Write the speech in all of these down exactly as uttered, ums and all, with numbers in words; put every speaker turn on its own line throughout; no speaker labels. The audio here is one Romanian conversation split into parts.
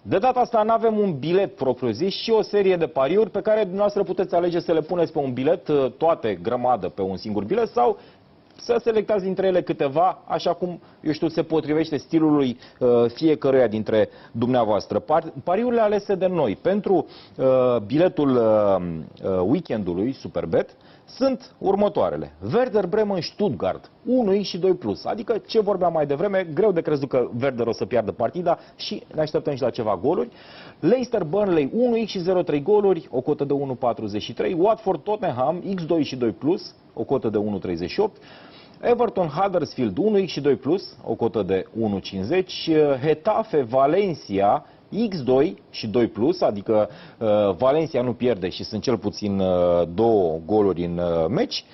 De data asta nu avem un bilet propriu-zis și o serie de pariuri pe care dumneavoastră puteți alege să le puneți pe un bilet, toate grămadă pe un singur bilet, sau să selectați dintre ele câteva, așa cum, eu știu, se potrivește stilului uh, fiecăruia dintre dumneavoastră. Par pariurile alese de noi pentru uh, biletul uh, uh, weekendului Superbet sunt următoarele. Werder Bremen Stuttgart, unu x și doi plus, adică ce vorbeam mai devreme, greu de crezut că Werder o să piardă partida și ne așteptăm și la ceva goluri. Leicester Burnley, unu x și zero virgulă trei goluri, o cotă de unu virgulă patruzeci și trei. Watford Tottenham, x doi și doi plus, o cotă de unu virgulă treizeci și opt. Everton Huddersfield, unu x și doi plus, o cotă de unu virgulă cincizeci. Getafe Valencia, x doi și doi plus, adică uh, Valencia nu pierde și sunt cel puțin uh, două goluri în uh, meci.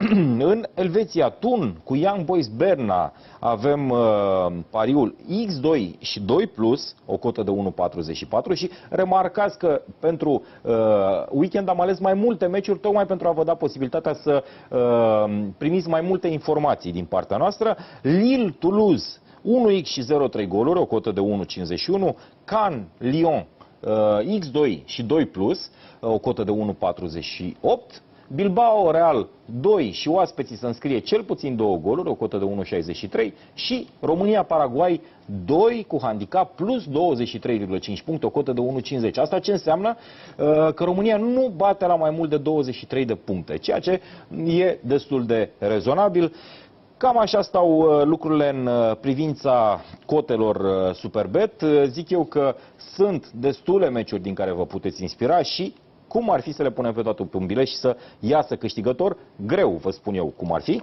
În Elveția Thun cu Young Boys Berna avem uh, pariul x doi și doi plus, o cotă de unu virgulă patruzeci și patru, și remarcați că pentru uh, weekend am ales mai multe meciuri tocmai pentru a vă da posibilitatea să uh, primiți mai multe informații din partea noastră. Lille Toulouse, unu x și zero virgulă trei goluri, o cotă de unu virgulă cincizeci și unu. Cannes Lyon, uh, x doi și doi plus, uh, o cotă de unu virgulă patruzeci și opt. Bilbao Real doi și oaspeții să înscrie cel puțin două goluri, o cotă de unu virgulă șaizeci și trei, și România-Paraguay doi cu handicap plus douăzeci și trei virgulă cinci puncte, o cotă de unu virgulă cincizeci. Asta ce înseamnă? Că România nu bate la mai mult de douăzeci și trei de puncte, ceea ce e destul de rezonabil. Cam așa stau lucrurile în privința cotelor Superbet. Zic eu că sunt destule meciuri din care vă puteți inspira și cum ar fi să le punem pe toate pe un bilet și să iasă câștigător? Greu, vă spun eu cum ar fi.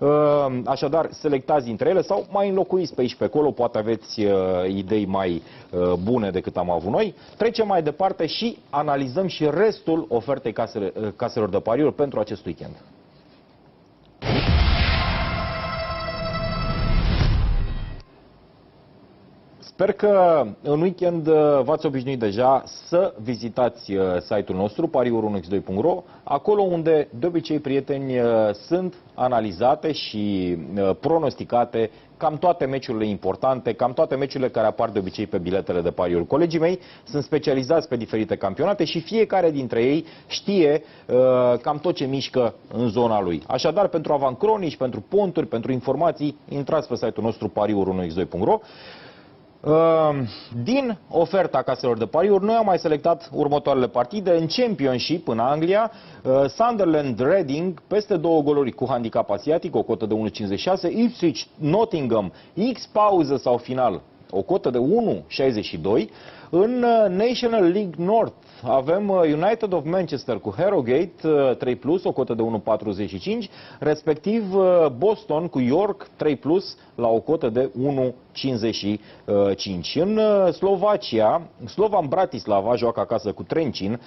Așadar, selectați dintre ele sau mai înlocuiți pe aici pe acolo, poate aveți idei mai bune decât am avut noi. Trecem mai departe și analizăm și restul ofertei caselor de pariuri pentru acest weekend. Sper că în weekend v-ați obișnuit deja să vizitați site-ul nostru pariuri unu x doi punct ro, acolo unde de obicei, prieteni, sunt analizate și pronosticate cam toate meciurile importante, cam toate meciurile care apar de obicei pe biletele de pariuri. Colegii mei sunt specializați pe diferite campionate și fiecare dintre ei știe uh, cam tot ce mișcă în zona lui. Așadar, pentru avancronici, pentru ponturi, pentru informații, intrați pe site-ul nostru pariuri unu x doi punct ro. Din oferta caselor de pariuri, noi am mai selectat următoarele partide. În Championship, în Anglia, Sunderland Reading, peste două goluri cu handicap asiatic, o cotă de unu virgulă cincizeci și șase. Ipswich Nottingham, X pauză sau final, o cotă de unu virgulă șaizeci și doi. În National League North avem United of Manchester cu Harrogate trei plus, o cotă de unu virgulă patruzeci și cinci, respectiv Boston cu York trei plus la o cotă de unu virgulă cincizeci și cinci. În Slovacia, Slovan Bratislava joacă acasă cu Trencin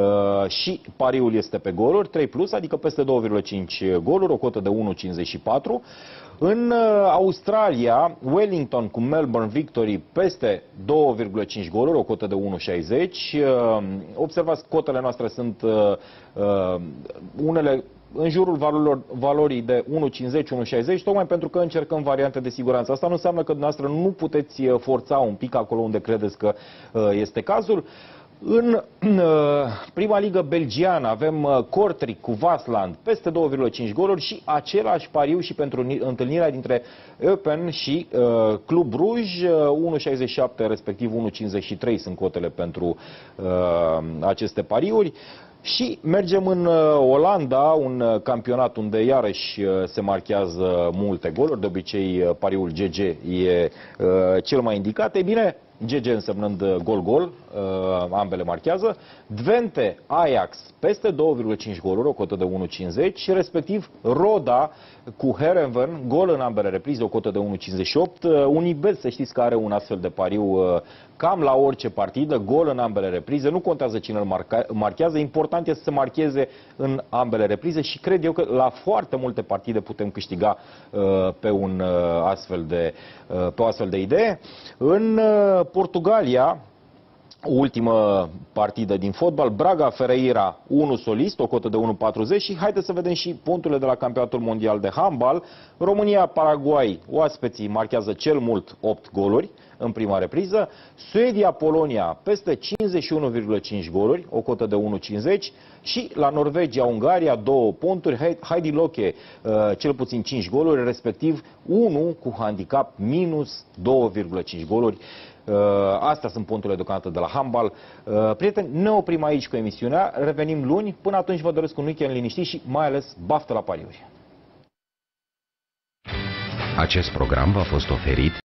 și pariul este pe goluri, trei plus, adică peste două virgulă cinci goluri, o cotă de unu virgulă cincizeci și patru. În Australia, Wellington cu Melbourne Victory peste două virgulă cinci goluri, o cotă de unu virgulă șaizeci. Observați, cotele noastre sunt uh, unele în jurul valorilor, valorii de unu virgulă cincizeci - unu virgulă șaizeci, tocmai pentru că încercăm variante de siguranță. Asta nu înseamnă că dumneavoastră nu puteți forța un pic acolo unde credeți că uh, este cazul. În uh, prima ligă belgiană avem uh, Kortrijk cu Waasland peste două virgulă cinci goluri și același pariu și pentru întâlnirea dintre Eupen și uh, Club Bruj, uh, unu virgulă șaizeci și șapte respectiv unu virgulă cincizeci și trei sunt cotele pentru uh, aceste pariuri. Și mergem în Olanda, un campionat unde iarăși se marchează multe goluri, de obicei pariul G G e cel mai indicat. E bine, G G însemnând gol-gol, ambele marchează. Twente Ajax peste două virgulă cinci goluri, o cotă de unu virgulă cincizeci, și respectiv Roda cu Heerenveen, gol în ambele reprize, o cotă de unu virgulă cincizeci și opt. Unibet, să știți că are un astfel de pariu cam la orice partidă, gol în ambele reprize, nu contează cine îl marchează, important este să marcheze în ambele reprize și cred eu că la foarte multe partide putem câștiga uh, pe, un, uh, astfel de, uh, pe o astfel de idee. În uh, Portugalia ultimă partidă din fotbal, Braga Ferreira unu Solist, o cotă de unu virgulă patruzeci și haideți să vedem și punturile de la Campionatul Mondial de Handbal. România-Paraguay, oaspeții marchează cel mult opt goluri în prima repriză. Suedia-Polonia peste cincizeci și unu virgulă cinci goluri, o cotă de unu virgulă cincizeci și la Norvegia-Ungaria două punturi, Heidi Loche cel puțin cinci goluri, respectiv unu cu handicap minus două virgulă cinci goluri. Astea sunt punturile deocamdată de la handbal. Prieteni, ne oprim aici cu emisiunea, revenim luni. Până atunci vă doresc un weekend liniștit și mai ales baftă la pariuri.
Acest program v-a fost oferit